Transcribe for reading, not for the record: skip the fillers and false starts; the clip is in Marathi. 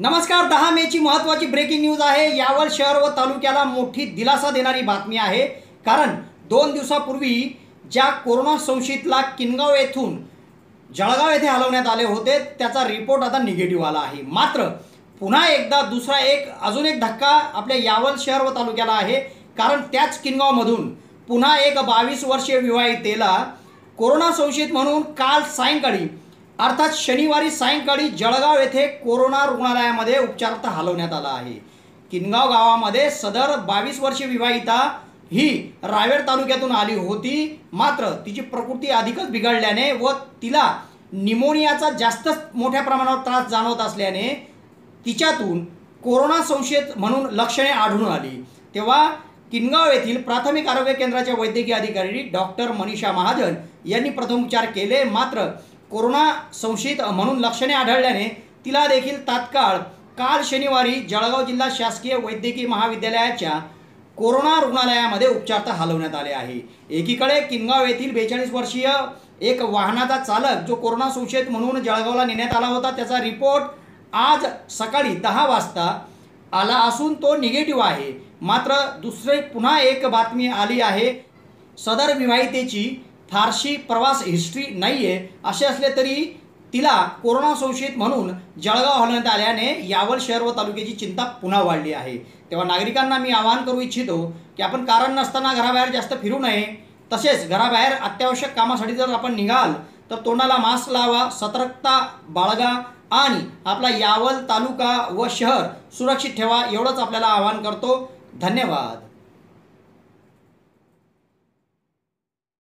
नमस्कार। 10 मेची महत्त्वाची ब्रेकिंग न्यूज आहे। यावल शहर व तालुक्याला मोठी दिलासा देणारी बातमी आहे। कारण 2 दिवसापूर्वी ज्या कोरोना संशयितला किनगाव येथून जळगाव येथे हलवण्यात आले होते त्याचा रिपोर्ट आता निगेटिव्ह आला आहे। मात्र पुन्हा एकदा दुसरा अजून एक धक्का आपल्या यावल शहर व तालुक्याला आहे। कारण त्याच किनगावमधून पुन्हा एक 22 वर्षीय विवाहितेला कोरोना संशयित म्हणून काल सायंकाळी अर्थात शनिवारी सायंकाळी जळगाव येथे कोरोना रुग्णालयामध्ये उपचारार्थ हलवण्यात आला आहे। किनगाव गावामध्ये सदर 22 वर्षीय विवाहिता ही रावेर तालुक्यातून आली होती। मात्र तिची प्रकृती अधिकच बिघडल्याने व तिला निमोनियाचा जास्त मोठ्या प्रमाणावर त्रास जाणवत असल्याने तिच्यातून कोरोना संशयित म्हणून लक्षणे आढळून आली। तेव्हा किनगाव येथील प्राथमिक आरोग्य केंद्राच्या वैद्यकीय अधिकारी डॉक्टर मनीषा महाजन यांनी प्रथमोपचार केले। मात्र कोरोना संशयित म्हणून लक्षणे आढळल्याने तिला देखील तात्काळ काल शनिवारी जळगाव जिल्हा शासकीय वैद्यकीय महाविद्यालयाच्या कोरोना रुग्णालयामध्ये उपचारार्थ हलवण्यात आले आहे। एकीकडे किनगाव येथील 42 वर्षीय एक वाहनाचा चालक जो कोरोना संशयित म्हणून जळगावला नेण्यात आला होता त्याचा रिपोर्ट आज सकाळी 10 वाजता आला असून तो निगेटिव्ह आहे। मात्र दुसरी पुन्हा एक बातमी आली आहे। सदर विवाहितेची फारशी प्रवास हिस्ट्री नाहीये। असे असले तरी तिला कोरोना संशयित म्हणून जळगाव हलवण्यात आल्याने यावल शहर व तालुक्याची चिंता पुन्हा वाढली आहे। तेव्हा नागरिकांना मी आवाहन करू इच्छितो की आपण कारण नसताना घराबाहेर जास्त फिरू नये। तसेच घराबाहेर अत्यावश्यक कामासाठी जर आपण निघाल तर तोंडाला मास्क लावा, सतर्कता बाळगा आणि आपला यावल तालुका व शहर सुरक्षित ठेवा एवढंच आपल्याला आवाहन करतो। धन्यवाद।